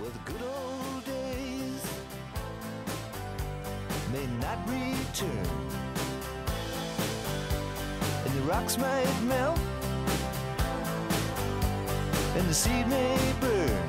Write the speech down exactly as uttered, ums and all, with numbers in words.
Well, the good old days may not return, and the rocks might melt, and the seed may burn.